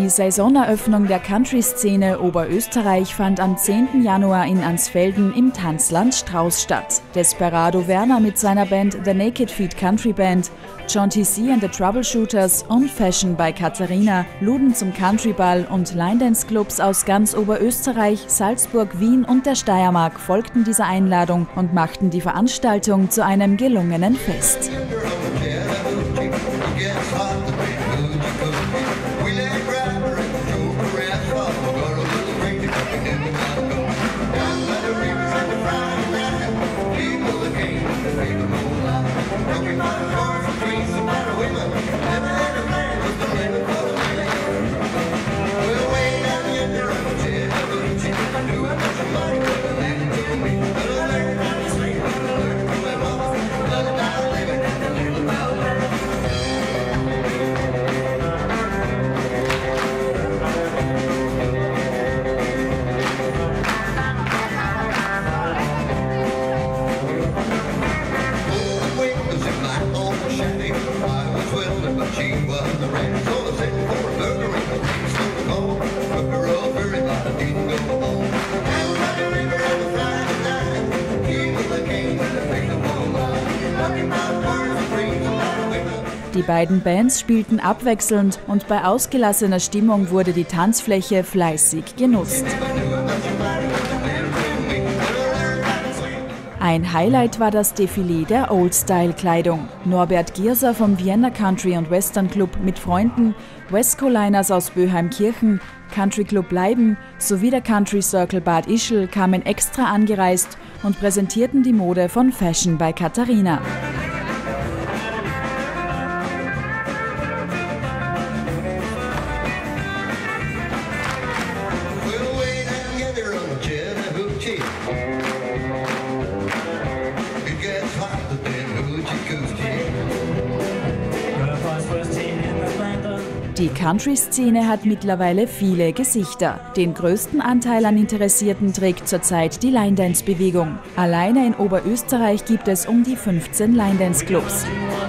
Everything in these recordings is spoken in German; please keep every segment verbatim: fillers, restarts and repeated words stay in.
Die Saisoneröffnung der Country-Szene Oberösterreich fand am zehnten Januar in Ansfelden im Tanzland Strauß statt. Desperado Werner mit seiner Band The Naked Feet Country Band, John T C and the Troubleshooters und Fashion by Katharina luden zum Countryball und Line-Dance-Clubs aus ganz Oberösterreich, Salzburg, Wien und der Steiermark folgten dieser Einladung und machten die Veranstaltung zu einem gelungenen Fest. Die beiden Bands spielten abwechselnd und bei ausgelassener Stimmung wurde die Tanzfläche fleißig genutzt. Ein Highlight war das Defilé der Old-Style-Kleidung. Norbert Gierser vom Vienna Country und Western Club mit Freunden, Wesco Liners aus Böheimkirchen, Country Club Leiben sowie der Country Circle Bad Ischl kamen extra angereist und präsentierten die Mode von Fashion by Katharina. Die Country-Szene hat mittlerweile viele Gesichter. Den größten Anteil an Interessierten trägt zurzeit die Line-Dance-Bewegung. Alleine in Oberösterreich gibt es um die fünfzehn Line-Dance-Clubs.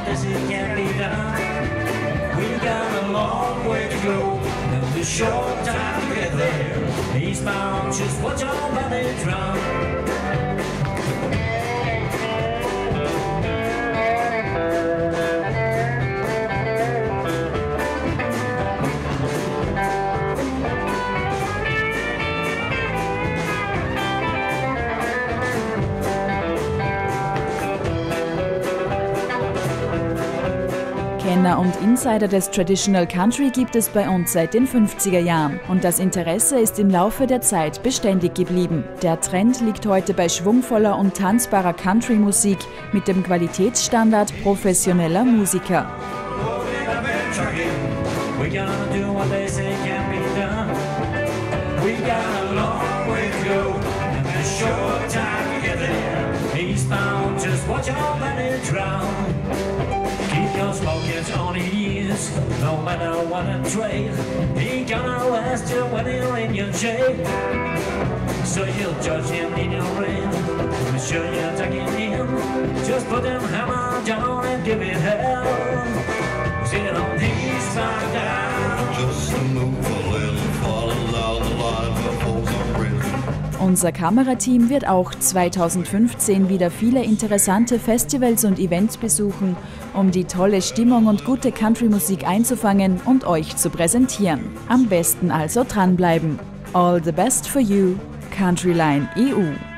Kenner und Insider des Traditional Country gibt es bei uns seit den fünfziger Jahren und das Interesse ist im Laufe der Zeit beständig geblieben. Der Trend liegt heute bei schwungvoller und tanzbarer Country-Musik mit dem Qualitätsstandard professioneller Musiker. Smoking on his, no matter what a trade, he gonna last you when you're in your shade. So you'll judge him in your rain, make sure you're taking him. Just put them hammer down and give it hell. Sit on his back down. Just a move a little, falling down the line before the bridge. Unser Kamerateam wird auch zweitausendfünfzehn wieder viele interessante Festivals und Events besuchen, um die tolle Stimmung und gute Country-Musik einzufangen und euch zu präsentieren. Am besten also dranbleiben. All the best for you, Countryline E U.